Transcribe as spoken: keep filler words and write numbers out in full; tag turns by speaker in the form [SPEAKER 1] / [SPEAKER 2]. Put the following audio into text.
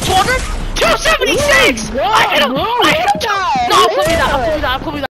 [SPEAKER 1] two hundred? two seventy-six!
[SPEAKER 2] Oh,
[SPEAKER 1] I hit him!
[SPEAKER 2] bro,
[SPEAKER 1] I hit him